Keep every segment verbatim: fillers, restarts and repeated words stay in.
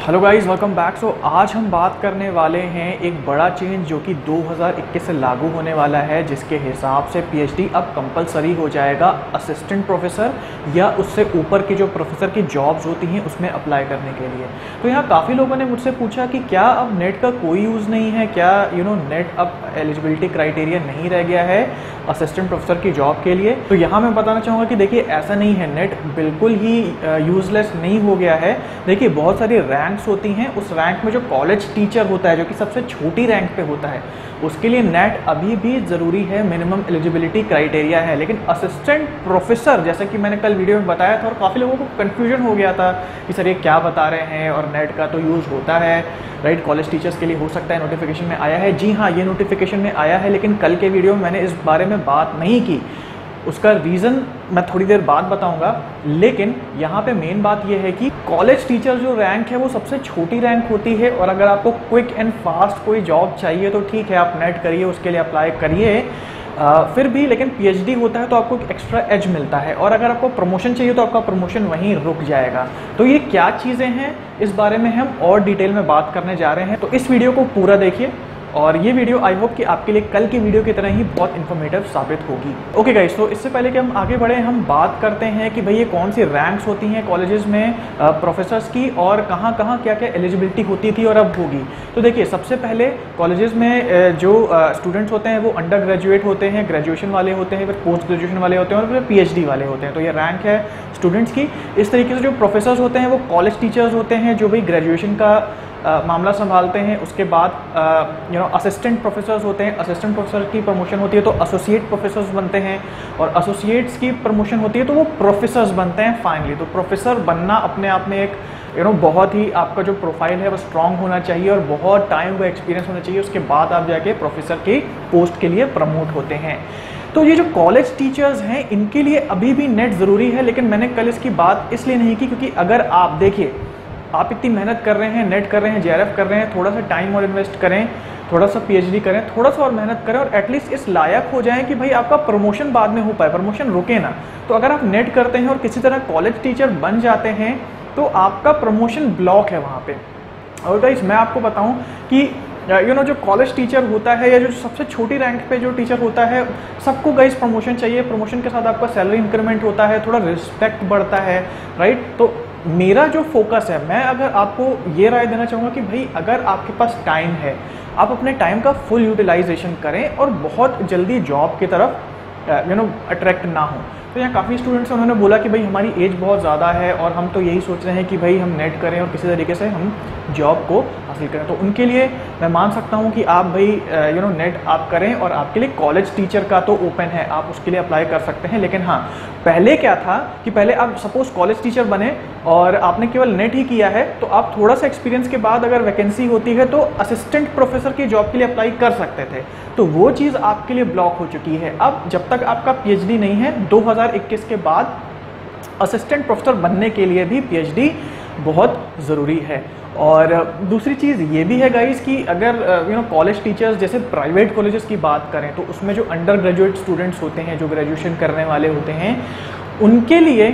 Hello guys, welcome back. So आज हम बात करने वाले हैं एक बड़ा चेंज जो कि दो हज़ार इक्कीस से लागू होने वाला है, जिसके हिसाब से पीएचडी अब कंपलसरी हो जाएगा असिस्टेंट प्रोफेसर या उससे ऊपर की जो प्रोफेसर की जॉब्स होती हैं उसमें अप्लाई करने के लिए। तो यहाँ काफ़ी लोगों ने मुझसे पूछा कि क्या अब नेट का कोई यूज़ नहीं है, क्या यू नो नेट अब एलिजिबिलिटी क्राइटेरिया नहीं रह गया है असिस्टेंट प्रोफेसर की जॉब के लिए। तो यहाँ मैं बताना चाहूँगा कि देखिए ऐसा नहीं है, नेट बिल्कुल ही यूज़लेस नहीं हो गया है। देखिए बहुत सारी रैंक्स होती हैं, उस रैंक में जो कॉलेज टीचर होता है जो कि सबसे छोटी रैंक पे होता है उसके लिए नेट अभी भी ज़रूरी है, मिनिमम एलिजिबिलिटी क्राइटेरिया है। लेकिन असिस्टेंट प्रोफेसर जैसे कि मैंने कल वीडियो में बताया था और काफ़ी लोगों को कन्फ्यूजन हो गया था कि सर ये क्या बता रहे हैं और नेट का तो यूज़ होता है राइट, कॉलेज टीचर्स के लिए हो सकता है, नोटिफिकेशन में आया है। जी हाँ, ये नोटिफिकेशन में आया है, लेकिन कल के वीडियो में मैंने इस बारे में बात नहीं की। उसका रीज़न मैं थोड़ी देर बाद बताऊंगा। लेकिन यहाँ पे मेन बात यह है कि कॉलेज टीचर जो रैंक है वो सबसे छोटी रैंक होती है, और अगर आपको क्विक एंड फास्ट कोई जॉब चाहिए तो ठीक है, आप नेट करिए, उसके लिए अप्लाई करिए। आ, फिर भी लेकिन पीएचडी होता है तो आपको एक एक्स्ट्रा एज मिलता है, और अगर आपको प्रमोशन चाहिए तो आपका प्रमोशन वहीं रुक जाएगा। तो ये क्या चीज़ें हैं, इस बारे में हम और डिटेल में बात करने जा रहे हैं। तो इस वीडियो को पूरा देखिए, और ये वीडियो आई होप कि आपके लिए कल की वीडियो की तरह ही बहुत इन्फॉर्मेटिव साबित होगी। ओके गाइस, तो इससे पहले कि हम आगे बढ़े, हम बात करते हैं कि भाई ये कौन सी रैंक्स होती हैं कॉलेजेस में प्रोफेसर्स की, और कहाँ कहाँ क्या क्या एलिजिबिलिटी होती थी और अब होगी। तो देखिए सबसे पहले कॉलेजेस में जो स्टूडेंट्स होते हैं वो अंडर ग्रेजुएट होते हैं, ग्रेजुएशन वाले होते हैं, फिर पोस्ट ग्रेजुएशन वाले होते हैं, और फिर पीएचडी वाले होते हैं। तो ये रैंक है स्टूडेंट्स की। इस तरीके से जो प्रोफेसर्स होते हैं वो कॉलेज टीचर्स होते हैं जो भाई ग्रेजुएशन का Uh, मामला संभालते हैं। उसके बाद यू नो असिस्टेंट प्रोफेसर्स होते हैं, असिस्टेंट प्रोफेसर की प्रमोशन होती है तो एसोसिएट प्रोफेसर्स बनते हैं, और एसोसिएट्स की प्रमोशन होती है तो वो प्रोफेसर्स बनते हैं फाइनली। तो प्रोफेसर बनना अपने आप में एक यू नो बहुत ही आपका जो प्रोफाइल है वो स्ट्रांग होना चाहिए और बहुत टाइम का एक्सपीरियंस होना चाहिए। उसके बाद आप जाके प्रोफेसर की पोस्ट के लिए प्रमोट होते हैं। तो ये जो कॉलेज टीचर्स हैं इनके लिए अभी भी नेट ज़रूरी है, लेकिन मैंने कल इसकी बात इसलिए नहीं की क्योंकि अगर आप देखिए आप इतनी मेहनत कर रहे हैं, नेट कर रहे हैं, जेआरएफ कर रहे हैं, थोड़ा सा टाइम और इन्वेस्ट करें, थोड़ा सा पीएचडी करें, थोड़ा सा और मेहनत करें, और एटलीस्ट इस लायक हो जाएं कि भाई आपका प्रमोशन बाद में हो पाए, प्रमोशन रुके ना। तो अगर आप नेट करते हैं और किसी तरह कॉलेज टीचर बन जाते हैं तो आपका प्रमोशन ब्लॉक है वहाँ पे। और गाइस मैं आपको बताऊँ कि यू नो जो कॉलेज टीचर होता है या जो सबसे छोटी रैंक पे जो टीचर होता है, सबको गाइस प्रमोशन चाहिए। प्रमोशन के साथ आपका सैलरी इंक्रीमेंट होता है, थोड़ा रिस्पेक्ट बढ़ता है राइट। तो मेरा जो फोकस है, मैं अगर आपको ये राय देना चाहूँगा कि भाई अगर आपके पास टाइम है, आप अपने टाइम का फुल यूटिलाइजेशन करें और बहुत जल्दी जॉब की तरफ यू नो अट्रैक्ट ना हो। तो यहाँ काफ़ी स्टूडेंट्स उन्होंने बोला कि भाई हमारी एज बहुत ज़्यादा है और हम तो यही सोच रहे हैं कि भाई हम नेट करें और किसी तरीके से हम जॉब को हासिल करें। तो उनके लिए मैं मान सकता हूँ कि आप भाई यू नो नेट आप करें, और आपके लिए कॉलेज टीचर का तो ओपन है, आप उसके लिए अप्लाई कर सकते हैं। लेकिन हाँ, पहले क्या था कि पहले आप सपोज कॉलेज टीचर बने और आपने केवल नेट ही किया है, तो आप थोड़ा सा एक्सपीरियंस के बाद अगर वैकेंसी होती है तो असिस्टेंट प्रोफेसर की जॉब के लिए अप्लाई कर सकते थे। तो वो चीज़ आपके लिए ब्लॉक हो चुकी है। अब जब तक आपका पीएचडी नहीं है, दो हज़ार इक्कीस के बाद असिस्टेंट प्रोफेसर बनने के लिए भी पीएचडी बहुत ज़रूरी है। और दूसरी चीज़ ये भी है गाइस कि अगर यू नो कॉलेज टीचर्स जैसे प्राइवेट कॉलेजेस की बात करें तो उसमें जो अंडर ग्रेजुएट स्टूडेंट्स होते हैं, जो ग्रेजुएशन करने वाले होते हैं, उनके लिए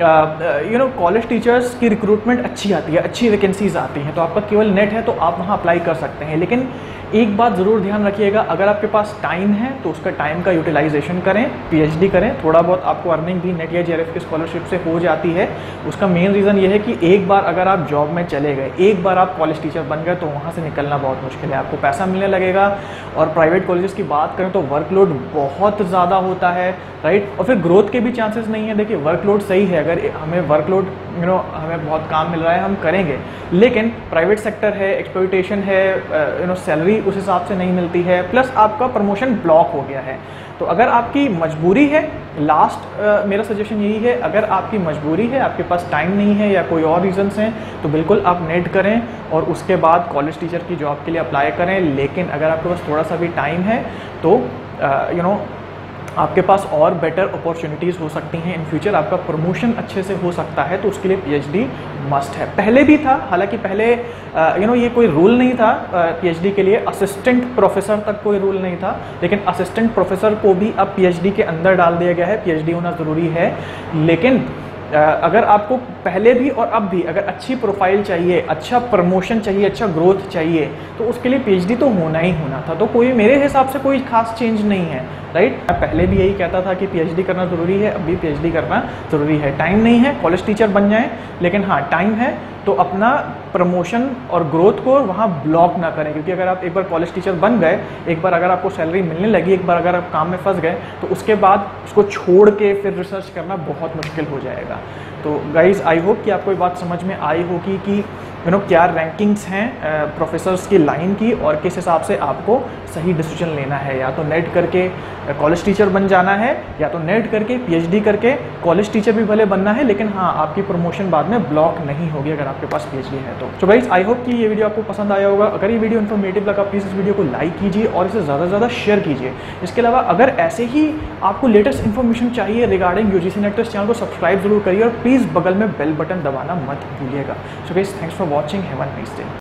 यू नो कॉलेज टीचर्स की रिक्रूटमेंट अच्छी आती है, अच्छी वैकेंसीज आती हैं। तो आपका केवल नेट है तो आप वहाँ अप्लाई कर सकते हैं। लेकिन एक बात ज़रूर ध्यान रखिएगा, अगर आपके पास टाइम है तो उसका टाइम का यूटिलाइजेशन करें, पीएचडी करें। थोड़ा बहुत आपको अर्निंग भी नेट या जेआरएफ की स्कॉलरशिप से हो जाती है। उसका मेन रीज़न ये है कि एक बार अगर आप जॉब में चले गए, एक बार आप कॉलेज टीचर बन गए, तो वहाँ से निकलना बहुत मुश्किल है, आपको पैसा मिलने लगेगा। और प्राइवेट कॉलेजेस की बात करें तो वर्कलोड बहुत ज़्यादा होता है राइट, और फिर ग्रोथ के भी चांसेस नहीं है। देखिए वर्कलोड सही है, अगर हमें वर्कलोड यू नो हमें बहुत काम मिल रहा है हम करेंगे, लेकिन प्राइवेट सेक्टर है, एक्सप्लॉयटेशन है, यू नो सैलरी उस हिसाब से नहीं मिलती है, प्लस आपका प्रमोशन ब्लॉक हो गया है। तो अगर आपकी मजबूरी है, लास्ट uh, मेरा सजेशन यही है, अगर आपकी मजबूरी है, आपके पास टाइम नहीं है या कोई और रीजंस हैं, तो बिल्कुल आप नेट करें और उसके बाद कॉलेज टीचर की जॉब के लिए अप्लाई करें। लेकिन अगर आपके पास थोड़ा सा भी टाइम है तो यू नो आपके पास और बेटर अपॉर्चुनिटीज़ हो सकती हैं इन फ्यूचर, आपका प्रमोशन अच्छे से हो सकता है। तो उसके लिए पीएचडी मस्ट है। पहले भी था, हालांकि पहले यू नो ये कोई रूल नहीं था पीएचडी के लिए, असिस्टेंट प्रोफेसर तक कोई रूल नहीं था, लेकिन असिस्टेंट प्रोफेसर को भी अब पीएचडी के अंदर डाल दिया गया है, पीएचडी होना ज़रूरी है। लेकिन अगर आपको पहले भी और अब भी अगर अच्छी प्रोफाइल चाहिए, अच्छा प्रमोशन चाहिए, अच्छा ग्रोथ चाहिए, तो उसके लिए पीएचडी तो होना ही होना था। तो कोई मेरे हिसाब से कोई खास चेंज नहीं है, राइट। मैं पहले भी यही कहता था कि पीएचडी करना ज़रूरी है, अब भी पीएचडी करना ज़रूरी है। टाइम नहीं है कॉलेज टीचर बन जाएं, लेकिन हाँ टाइम है तो अपना प्रमोशन और ग्रोथ को वहाँ ब्लॉक ना करें, क्योंकि अगर आप एक बार कॉलेज टीचर बन गए, एक बार अगर आपको सैलरी मिलने लगी, एक बार अगर आप काम में फंस गए, तो उसके बाद उसको छोड़ के फिर रिसर्च करना बहुत मुश्किल हो जाएगा। तो गाइज़ आई होप कि आपको ये बात समझ में आई होगी कि यू नो क्या रैंकिंग्स हैं प्रोफेसर्स की लाइन की और किस हिसाब से आपको सही डिसीजन लेना है। या तो नेट करके कॉलेज टीचर बन जाना है, या तो नेट करके पीएचडी करके कॉलेज टीचर भी भले बनना है, लेकिन हाँ आपकी प्रमोशन बाद में ब्लॉक नहीं होगी अगर आपके पास पीएचडी है तो। तो गाइस आई होप कि ये वीडियो आपको पसंद आया होगा। अगर ये वीडियो इन्फॉर्मेटिव लगा प्लीज़ इस वीडियो को लाइक कीजिए और इसे ज़्यादा से ज़्यादा शेयर कीजिए। इसके अलावा अगर ऐसे ही आपको लेटेस्ट इन्फॉर्मेशन चाहिए रिगार्डिंग यूजीसी नेट तो इस चैनल को सब्सक्राइब जरूर करिए और प्लीज़ बगल में बेल बटन दबाना मत भूलिएगा। So guys thanks for watching, have a nice day.